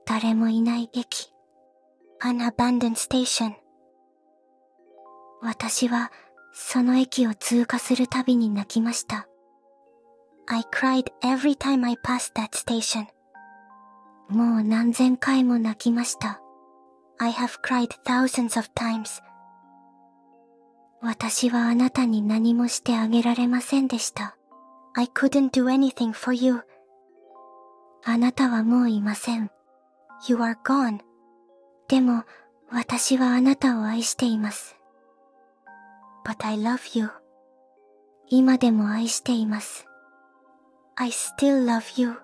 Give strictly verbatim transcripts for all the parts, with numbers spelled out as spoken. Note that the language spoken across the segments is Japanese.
誰もいない駅。 An abandoned station. 私はその駅を通過するたびに泣きました。 I cried every time I passed that station. もう何千回も泣きました。 I have cried thousands of times. 私はあなたに何もしてあげられませんでした。 I couldn't do anything for you. あなたはもういません。 You are gone. でも、私はあなたを愛しています。 But I love you. 今でも愛しています。 I still love you.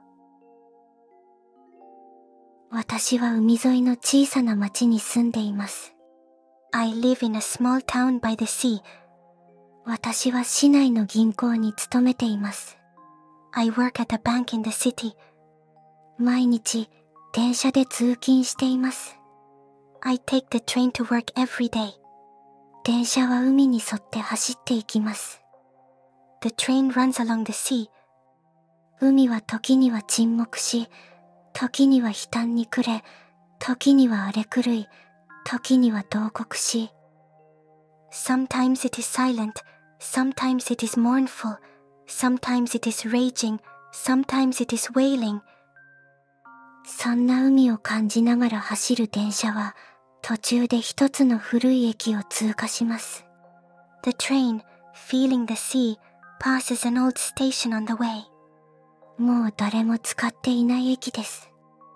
私は海沿いの小さな町に住んでいます。 I live in a small town by the sea. 私は市内の銀行に勤めています。 I work at a bank in the city. 毎日、電車で通勤しています。 I take the train to work every day. 電車は海に沿って走っていきます。 The train runs along the sea. 海は時には沈黙し、時には悲嘆に暮れ、時には荒れ狂い、時には慟哭し。 Sometimes it is silent, sometimes it is mournful, sometimes it is raging, sometimes it is wailing. そんな海を感じながら走る電車は、途中で一つの古い駅を通過します。 The train, feeling the sea, passes an old station on the way. もう誰も使っていない駅です。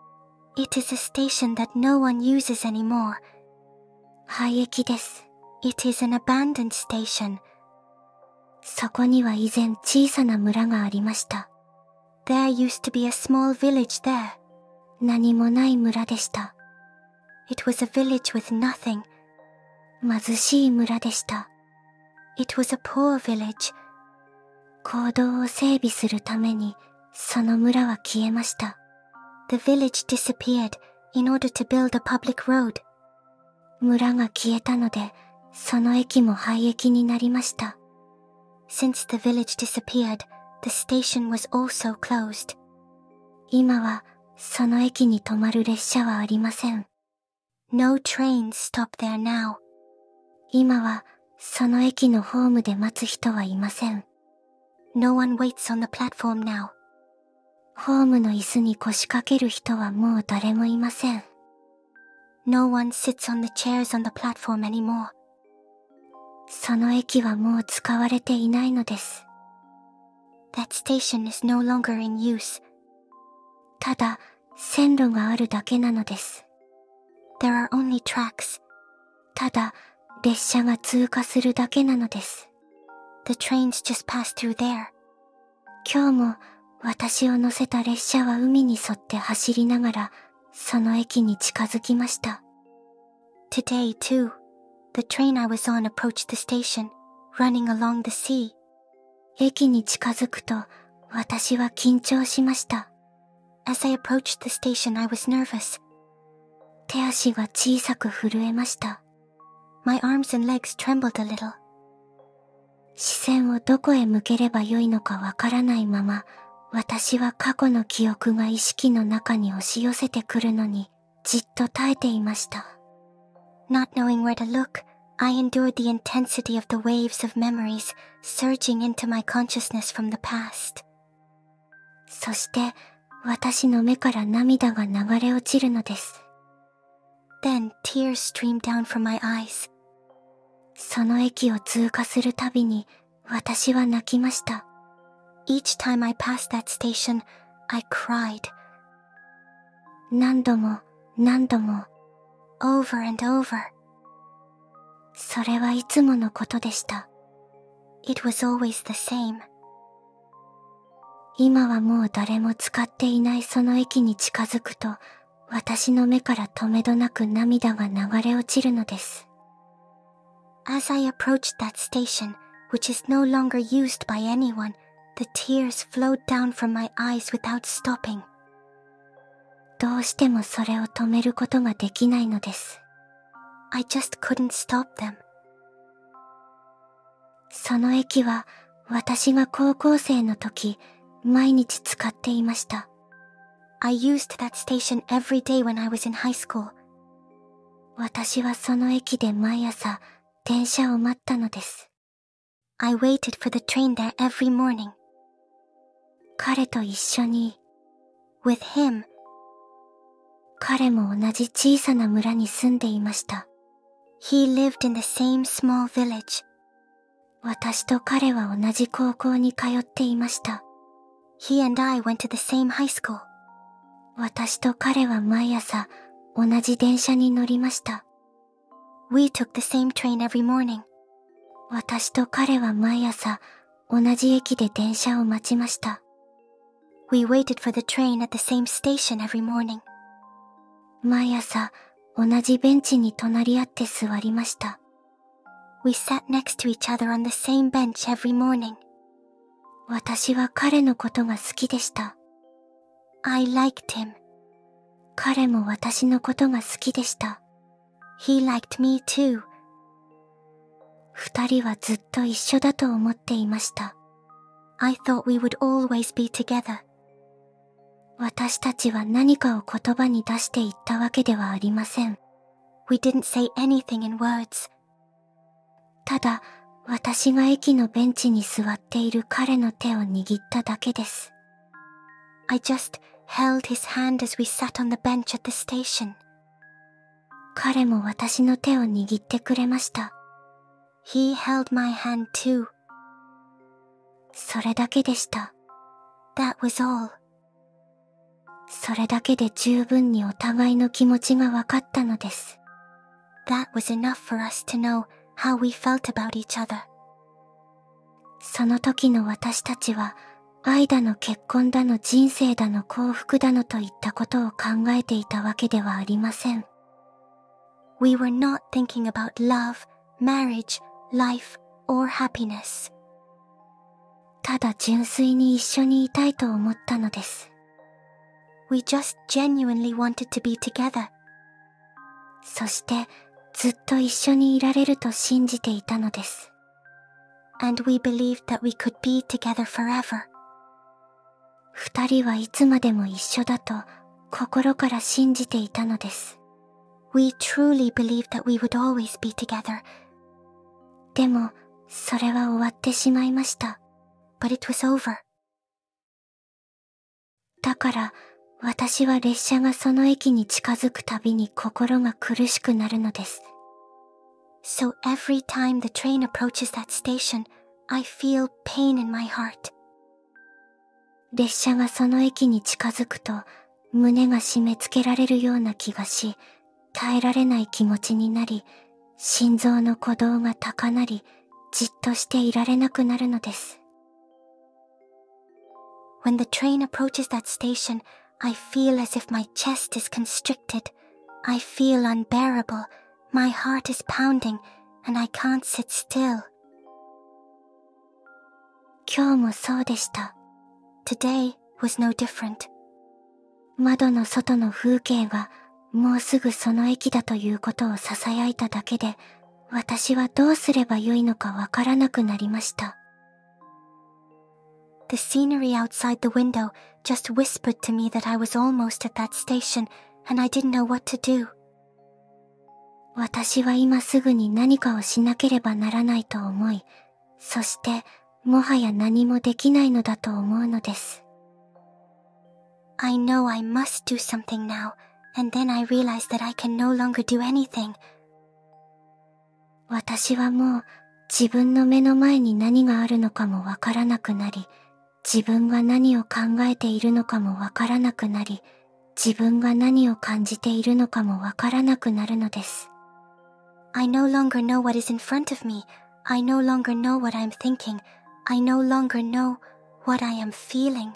It is a station that no one uses anymore. 廃駅です。 It is an abandoned station. そこには以前小さな村がありました。 There used to be a small village there. 何もない村でした。 It was a village with nothing. 貧しい村でした。 It was a poor village. 公道を整備するために、その村は消えました。 The village disappeared in order to build a public road. 村が消えたので、その駅も廃駅になりました。 Since the village disappeared, the station was also closed. 今は、その駅に止まる列車はありません。 No trains stop there now. 今は、その駅のホームで待つ人はいません。 No one waits on the platform now. ホームの椅子に腰掛ける人はもう誰もいません。 No one sits on the chairs on the platform anymore. その駅はもう使われていないのです。 That station is no longer in use. ただ、線路があるだけなのです。 There are only tracks. ただ、列車が通過するだけなのです。 The trains just pass through there. 今日も私を乗せた列車は海に沿って走りながら、その駅に近づきました。 Today too, the train I was on approached the station, running along the sea. 駅に近づくと、私は緊張しました。 As I approached the station, I was nervous. 手足が小さく震えました。 My arms and legs trembled a little. 視線をどこへ向ければよいのかわからないまま、私は過去の記憶が意識の中に押し寄せてくるのに、じっと耐えていました。 Not knowing where to look, I endured the intensity of the waves of memories surging into my consciousness from the past. そして、私の目から涙が流れ落ちるのです。 Then tears streamed down from my eyes. その駅を通過するたびに、私は泣きました。 Each time I passed that station, I cried. 何度も、何度も、 over and over. それはいつものことでした。 It was always the same. 今はもう誰も使っていないその駅に近づくと、私の目からとめどなく涙が流れ落ちるのです。 As I approached that station, which is no longer used by anyone, the tears flowed down from my eyes without stopping. どうしてもそれを止めることができないのです。 I just couldn't stop them. その駅は私が高校生の時、毎日使っていました。 I used that station every day when I was in high school. 私はその駅で毎朝電車を待ったのです。 I waited for the train there every morning. 彼と一緒に。 With him. 彼も同じ小さな村に住んでいました。 He lived in the same small village. 私と彼は同じ高校に通っていました。 He and I went to the same high school. 私と彼は毎朝同じ電車に乗りました。 We took the same train every morning. 私と彼は毎朝同じ駅で電車を待ちました。 We waited for the train at the same station every morning. 毎朝同じベンチに隣り合って座りました。 We sat next to each other on the same bench every morning. 私は彼のことが好きでした。 I liked him. 彼も私のことが好きでした。 He liked me too. 二人はずっと一緒だと思っていました。 I thought we would always be together. 私たちは何かを言葉に出して言ったわけではありません。 We didn't say anything in words. ただ、私が駅のベンチに座っている彼の手を握っただけです。 I just held his hand as we sat on the bench at the station. 彼も私の手を握ってくれました。 He held my hand too. それだけでした。 That was all. それだけで十分にお互いの気持ちが分かったのです。 That was enough for us to know how we felt about each other. その時の私たちは、愛だの結婚だの人生だの幸福だのといったことを考えていたわけではありません。 We were not thinking about love, marriage, life, or happiness. ただ純粋に一緒にいたいと思ったのです。 We just genuinely wanted to be together. そしてずっと一緒にいられると信じていたのです。 And we believed that we could be together forever. 二人はいつまでも一緒だと心から信じていたのです。 We truly believed that we would always be together. でも、それは終わってしまいました。 But it was over. だから、私は列車がその駅に近づくたびに心が苦しくなるのです。 So every time the train approaches that station, I feel pain in my heart. 列車がその駅に近づくと、胸が締め付けられるような気がし、耐えられない気持ちになり、心臓の鼓動が高鳴り、じっとしていられなくなるのです。 When the train approaches that station, I feel as if my chest is constricted. I feel unbearable. My heart is pounding, and I can't sit still. 今日もそうでした。 Today was no different. 窓の外の風景がもうすぐその駅だということを囁いただけで、私はどうすればよいのかわからなくなりました。 The scenery outside the window just whispered to me that I was almost at that station, and I didn't know what to do. 私は今すぐに何かをしなければならないと思い、そしてもはや何もできないのだと思うのです。 I know I must do something now, and then I realize that I can no longer do anything. 私はもう自分の目の前に何があるのかもわからなくなり、自分が何を考えているのかもわからなくなり、自分が何を感じているのかもわからなくなるのです。 I no longer know what is in front of me. I no longer know what I'm thinking. I no longer know what I am feeling.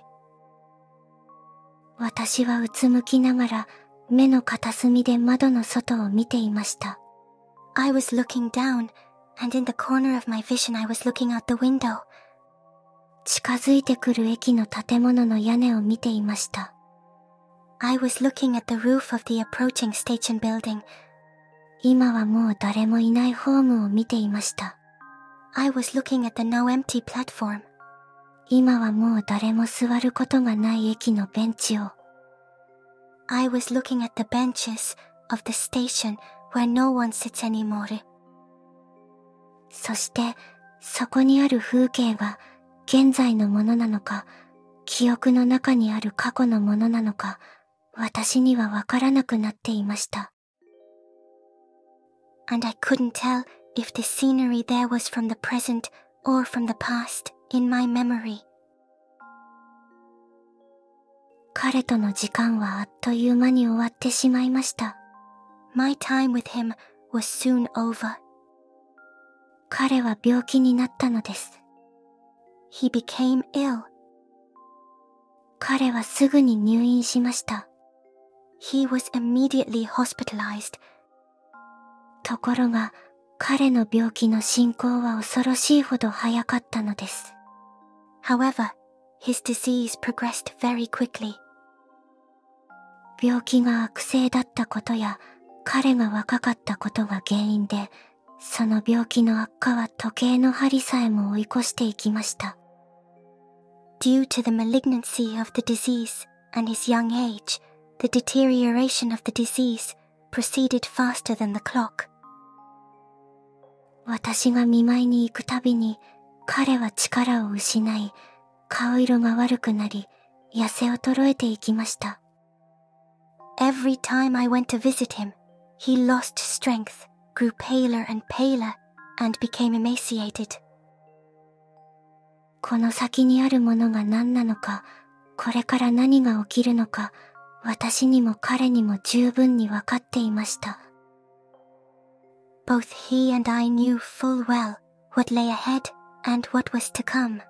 私はうつむきながら目の片隅で窓の外を見ていました。 I was looking down, and in the corner of my vision I was looking out the window. 近づいてくる駅の建物の屋根を見ていました。 I was looking at the roof of the approaching station building. 今はもう誰もいないホームを見ていました。 I was looking at the now empty platform. 今はもう誰も座ることがない駅のベンチを。 I was looking at the benches of the station where no one sits anymore. そして、そこにある風景が現在のものなのか、記憶の中にある過去のものなのか、私にはわからなくなっていました。 And I couldn't tell if the scenery there was from the present or from the past in my memory. 彼との時間はあっという間に終わってしまいました。 My time with him was soon over. 彼は病気になったのです。 He became ill. 彼はすぐに入院しました。 He was immediately hospitalized. ところが、彼の病気の進行は恐ろしいほど早かったのです。 However, his disease progressed very quickly. 病気が悪性だったことや、彼が若かったことが原因で、その病気の悪化は時計の針さえも追い越していきました。 Due to the malignancy of the disease and his young age, the deterioration of the disease proceeded faster than the clock. 私が見舞いに行くたびに、彼は力を失い、顔色が悪くなり、痩せ衰えていきました。 Every time I went to visit him, he lost strength, grew paler and paler, and became emaciated. この先にあるものが何なのか、これから何が起きるのか、私にも彼にも十分に分かっていました。 Both he and I knew full well what lay ahead and what was to come.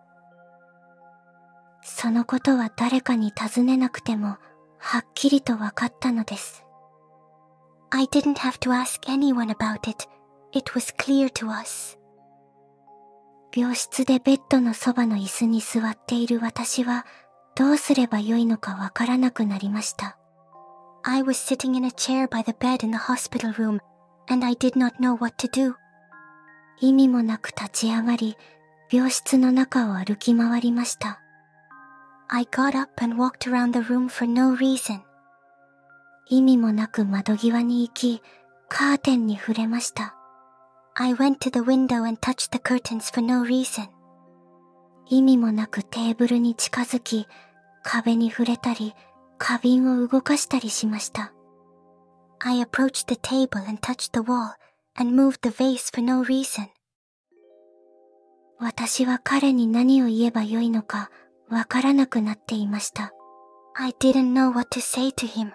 そのことは誰かに尋ねなくても、はっきりと分かったのです。 I didn't have to ask anyone about it. It was clear to us. 病室でベッドのそばの椅子に座っている私は、どうすればよいのか分からなくなりました。 I was sitting in a chair by the bed in the hospital room, and I did not know what to do. 意味もなく立ち上がり、病室の中を歩き回りました。 I got up and walked around the room for no reason. 意味もなく窓際に行き、カーテンに触れました。 I went to the window and touched the curtains for no reason. 意味もなくテーブルに近づき、壁に触れたり、花瓶を動かしたりしました。 I approached the table and touched the wall and moved the vase for no reason. 私は彼に何を言えばよいのかわからなくなっていました。 I didn't know what to say to him.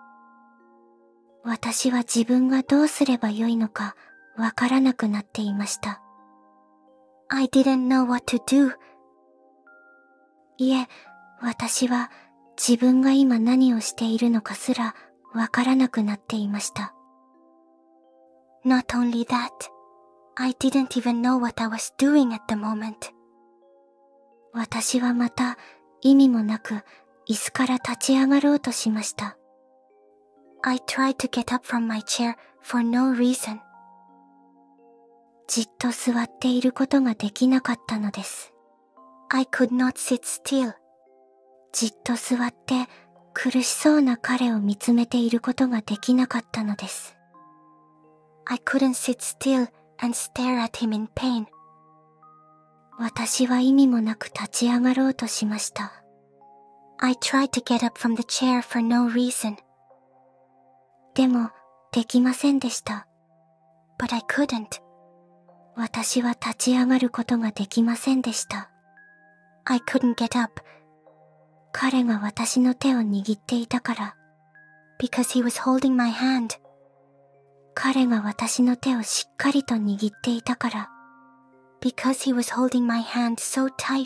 私は自分がどうすればよいのかわからなくなっていました。 I didn't know what to do. いえ、私は自分が今何をしているのかすらわからなくなっていました。 Not only that, I didn't even know what I was doing at the moment. 私はまた意味もなく椅子から立ち上がろうとしました。 I tried to get up from my chair for no reason. じっと座っていることができなかったのです。 I could not sit still. じっと座って苦しそうな彼を見つめていることができなかったのです。 I couldn't sit still and stare at him in pain. 私は意味もなく立ち上がろうとしました。 I tried to get up from the chair for no reason. でも、できませんでした。 But I couldn't. 私は立ち上がることができませんでした。 I couldn't get up. 彼が私の手を握っていたから。 Because he was holding my hand. 彼が私の手をしっかりと握っていたから。 Because he was holding my hand so tight.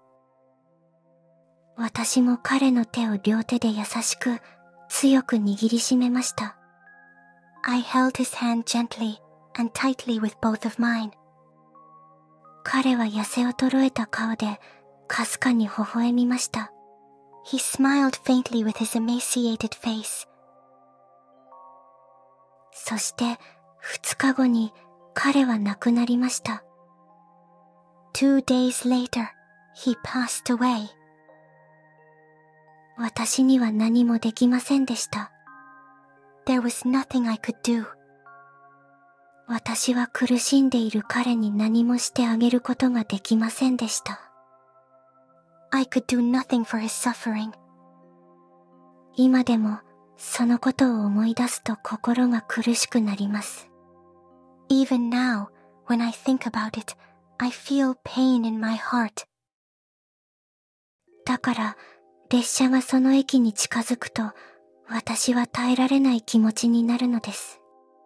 私も彼の手を両手で優しく、強く握りしめました。 I held his hand gently and tightly with both of mine. 彼は痩せ衰えた顔で、かすかに微笑みました。 He smiled faintly with his emaciated face. そして、二日後に彼は亡くなりました。 Two days later, he passed away. 私には何もできませんでした。 There was nothing I could do. 私は苦しんでいる彼に何もしてあげることができませんでした。 I could do nothing for his suffering. 今でもそのことを思い出すと心が苦しくなります。 Even now, when I think about it, I feel pain in my heart. だから、列車がその駅に近づくと、私は耐えられない気持ちになるのです。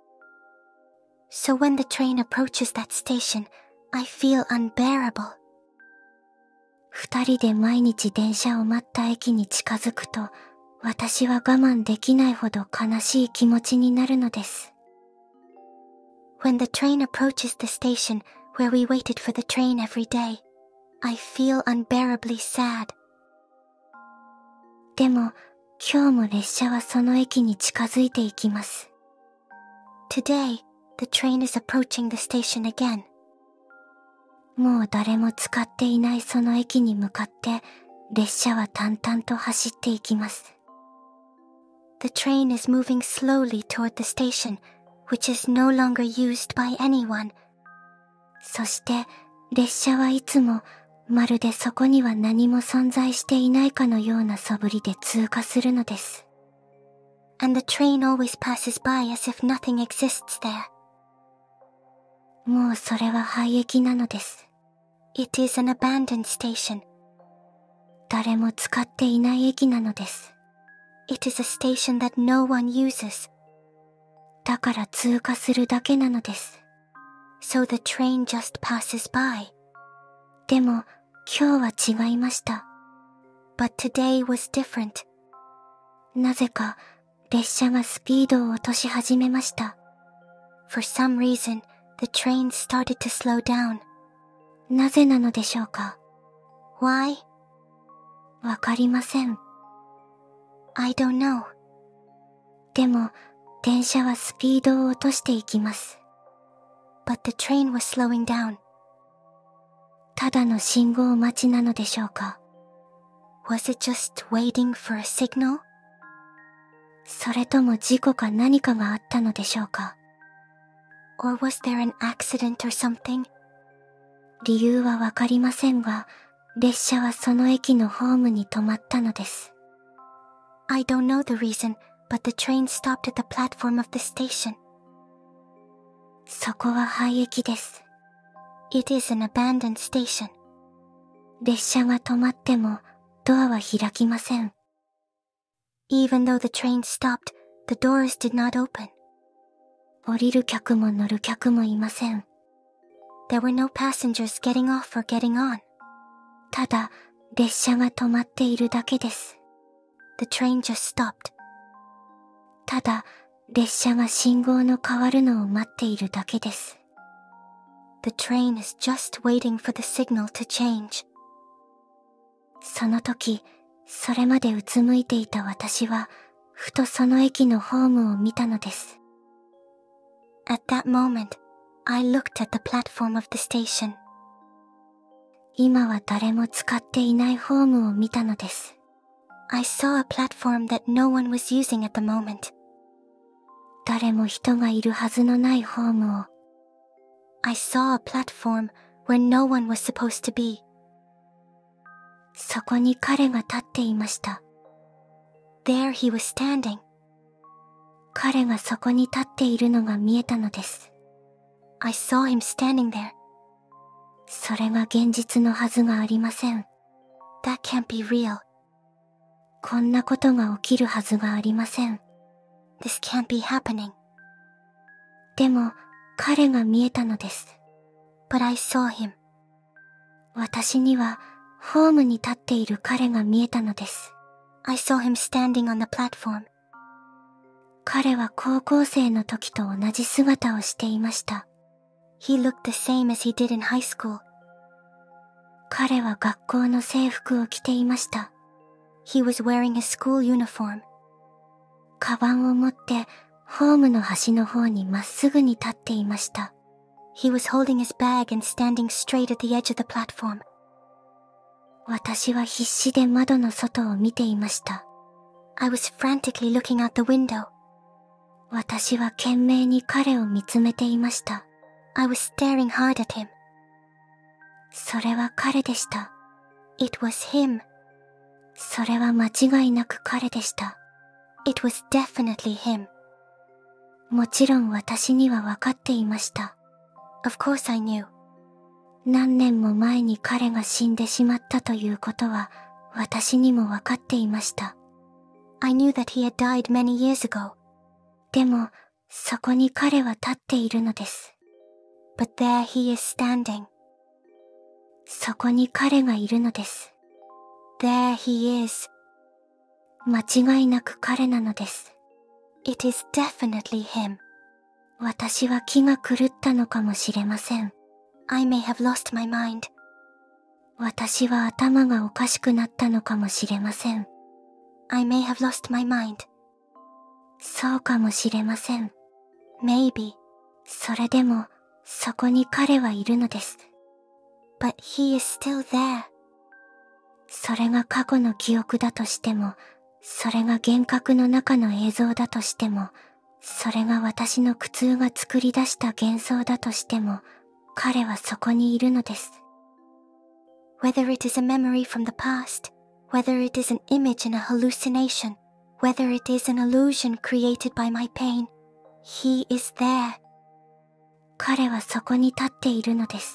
So when the train approaches that station, I feel unbearable. 二人で毎日電車を待った駅に近づくと、私は我慢できないほど悲しい気持ちになるのです。 When the train approaches the station where we waited for the train every day, I feel unbearably sad. でも、今日も列車はその駅に近づいていきます。 Today, the train is approaching the station again. もう誰も使っていないその駅に向かって、列車は淡々と走っていきます。 The train is moving slowly toward the station, which is no longer used by anyone. そして、列車はいつも、まるでそこには何も存在していないかのような素振りで通過するのです。 And the train always passes by as if nothing exists there. もうそれは廃駅なのです。 It is an abandoned station. 誰も使っていない駅なのです。 It is a station that no one uses. だから通過するだけなのです。 So the train just passes by. でも、今日は違いました。 But today was different. なぜか、列車がスピードを落とし始めました。 For some reason, the train started to slow down. なぜなのでしょうか？ Why? わかりません。 I don't know. でも、電車はスピードを落としていきます。 But the train was slowing down. ただの信号待ちなのでしょうか？ Was it just waiting for a signal? それとも事故か何かがあったのでしょうか？ Or was there an accident or something? 理由はわかりませんが、列車はその駅のホームに止まったのです。 I don't know the reason, but the train stopped at the platform of the station. そこは廃駅です。 It is an abandoned station. 列車が止まってもドアは開きません。 Even though the train stopped, the doors did not open. 降りる客も乗る客もいません。 There were no passengers getting off or getting on. ただ、列車が止まっているだけです。 The train just stopped. ただ、列車が信号の変わるのを待っているだけです。 The train is just waiting for the signal to change. その時、それまでうつむいていた私は、ふとその駅のホームを見たのです。 At that moment, I looked at the platform of the station. 今は誰も使っていないホームを見たのです。 I saw a platform that no one was using at the moment. 誰も人がいるはずのないホームを。 I saw a platform where no one was supposed to be. そこに彼が立っていました。 There he was standing. 彼がそこに立っているのが見えたのです。 I saw him standing there. それが現実のはずがありません。 That can't be real. こんなことが起きるはずがありません。 This can't be happening. でも、彼が見えたのです。 But I saw him. 私には、ホームに立っている彼が見えたのです。 I saw him standing on the platform. 彼は高校生の時と同じ姿をしていました。 He looked the same as he did in high school. 彼は学校の制服を着ていました。 He was wearing his school uniform. カバンを持って、ホームの端の方にまっすぐに立っていました。 He was holding his bag and standing straight at the edge of the platform. 私は必死で窓の外を見ていました。 I was frantically looking out the window. 私は懸命に彼を見つめていました。 I was staring hard at him. それは彼でした。 It was him. それは間違いなく彼でした。 It was definitely him. もちろん私には分かっていました。 Of course I knew. 何年も前に彼が死んでしまったということは私にも分かっていました。 I knew that he had died many years ago. でも、そこに彼は立っているのです。 But there he is standing. そこに彼がいるのです。 There he is. 間違いなく彼なのです。 It is definitely him. 私は気が狂ったのかもしれません。 I may have lost my mind. 私は頭がおかしくなったのかもしれません。 I may have lost my mind. そうかもしれません。 Maybe. それでも、そこに彼はいるのです。 But he is still there. それが過去の記憶だとしても、それが幻覚の中の映像だとしても、それが私の苦痛が作り出した幻想だとしても、彼はそこにいるのです。 Whether it is a memory from the past, whether it is an image in a hallucination, whether it is an illusion created by my pain, he is there. 彼はそこに立っているのです。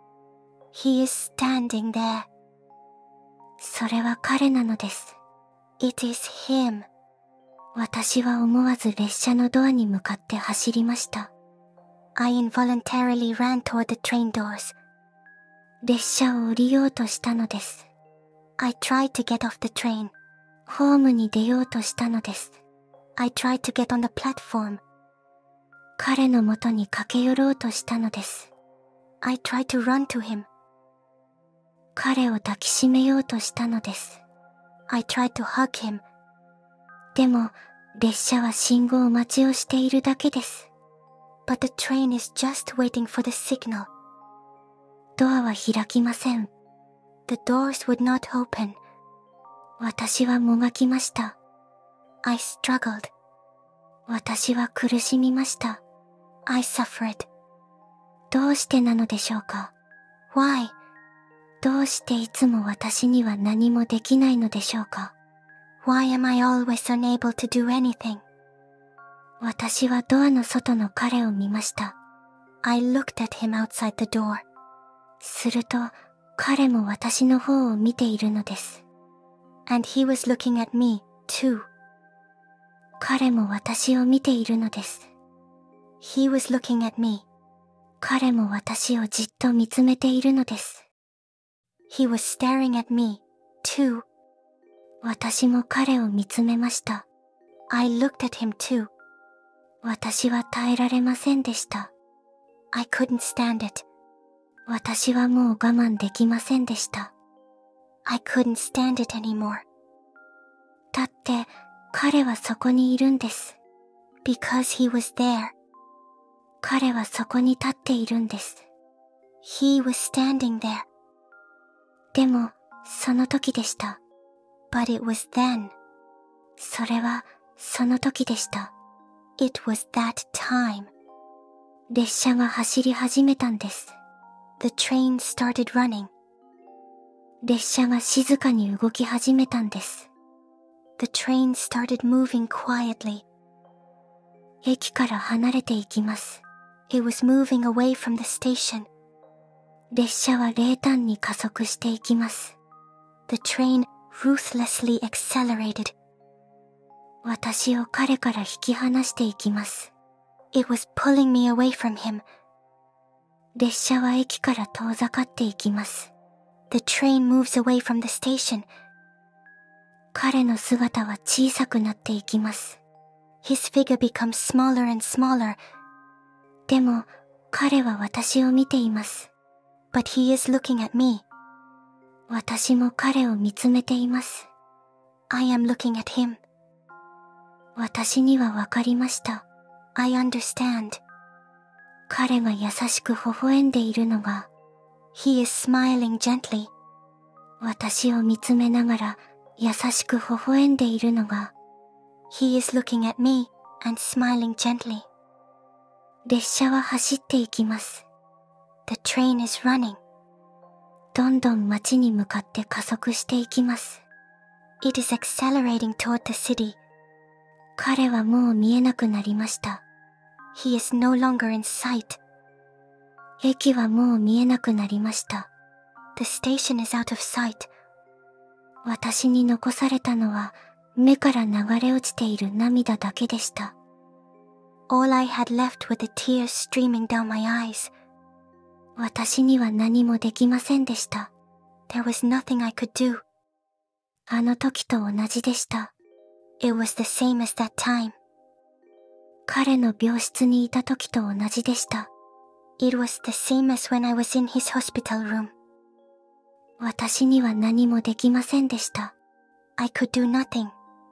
He is standing there. それは彼なのです。 It is him. 私は思わず列車のドアに向かって走りました。 I involuntarily ran toward the train doors. 列車を降りようとしたのです。 I tried to get off the train. ホームに出ようとしたのです。 I tried to get on the platform. 彼のもとに駆け寄ろうとしたのです。 I tried to run to him. 彼を抱きしめようとしたのです。 I tried to hug him. でも、列車は信号待ちをしているだけです。 But the train is just waiting for the signal. ドアは開きません。 The doors would not open. 私はもがきました。 I struggled. 私は苦しみました。 I suffered. どうしてなのでしょうか。 Why? どうしていつも私には何もできないのでしょうか。 Why am I always unable to do anything? 私はドアの外の彼を見ました。 I looked at him outside the door. すると、彼も私の方を見ているのです。 And he was looking at me, too. 彼も私を見ているのです。 He was looking at me. 彼も私をじっと見つめているのです。 He was staring at me, too. 私も彼を見つめました。 I looked at him, too. 私は耐えられませんでした。 I couldn't stand it. 私はもう我慢できませんでした。 I couldn't stand it anymore. だって、彼はそこにいるんです。 Because he was there. 彼はそこに立っているんです。 He was standing there. でも、その時でした。 But it was then. それは、その時でした。 It was that time. 列車が走り始めたんです。 The train started running. 列車が静かに動き始めたんです。 The train started moving quietly. 駅から離れていきます。 It was moving away from the station. 列車は冷淡に加速していきます。 The train ruthlessly accelerated. 私を彼から引き離していきます。 It was pulling me away from him. 列車は駅から遠ざかっていきます。 The train moves away from the station. 彼の姿は小さくなっていきます。 His figure becomes smaller and smaller. でも、彼は私を見ています。 But he is looking at me. 私も彼を見つめています。 I am looking at him. 私にはわかりました。 I understand. 彼が優しく微笑んでいるのが、 He is smiling gently. 私を見つめながら優しく微笑んでいるのが、 He is looking at me and smiling gently. 列車は走っていきます。 The train is running. どんどん街に向かって加速していきます。 It is accelerating toward the city. 彼はもう見えなくなりました。 He is no longer in sight. 駅はもう見えなくなりました。 The station is out of sight. 私に残されたのは目から流れ落ちている涙だけでした。 All I had left were the tears streaming down my eyes. 私には何もできませんでした。 There was nothing I could do. あの時と同じでした。 It was the same as that time. 彼の病室にいた時と同じでした。 It was the same as when I was in his hospital room. 私には何もできませんでした。 I could do nothing.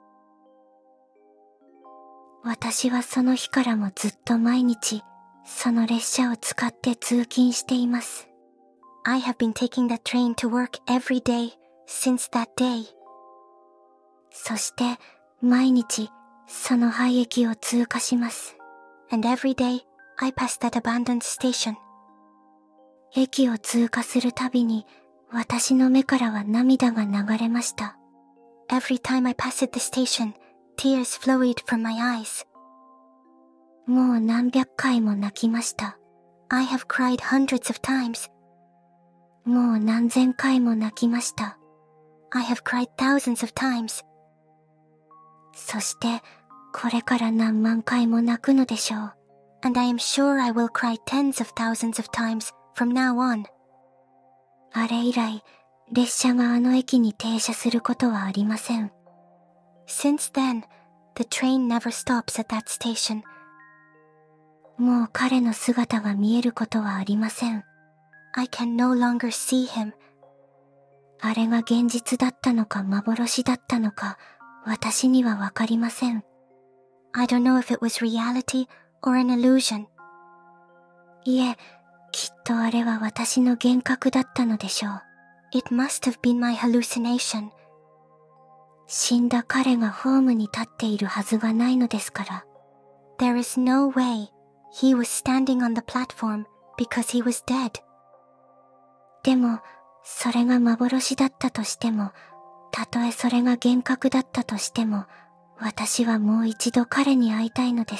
私はその日からもずっと毎日、その列車を使って通勤しています。 I have been taking that train to work every day since that day. そして毎日その廃駅を通過します。 And every day I pass that abandoned station. 駅を通過するたびに私の目からは涙が流れました。 Every time I passed the station, tears flowed from my eyes. もう何百回も泣きました。 I have cried hundreds of times. もう何千回も泣きました。 I have cried thousands of times. そしてこれから何万回も泣くのでしょう。 And I am sure I will cry tens of thousands of times from now on. あれ以来、列車があの駅に停車することはありません。 Since then, the train never stops at that station. もう彼の姿が見えることはありません。 I can no longer see him. あれが現実だったのか幻だったのか、私にはわかりません。 I don't know if it was reality or an illusion. いえ、きっとあれは私の幻覚だったのでしょう。 It must have been my hallucination. 死んだ彼がホームに立っているはずがないのですから。 There is no way he was standing on the platform because he was dead. でも、それが幻だったとしても、たとえそれが幻覚だったとしても、私はもう一度彼に会いたいのです。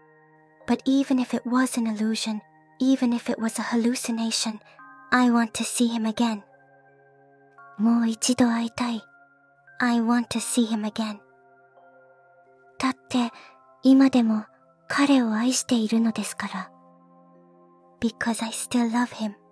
But even if it was an illusion, even if it was a hallucination, I want to see him again. もう一度会いたい。 I want to see him again. だって、今でも彼を愛しているのですから。 Because I still love him.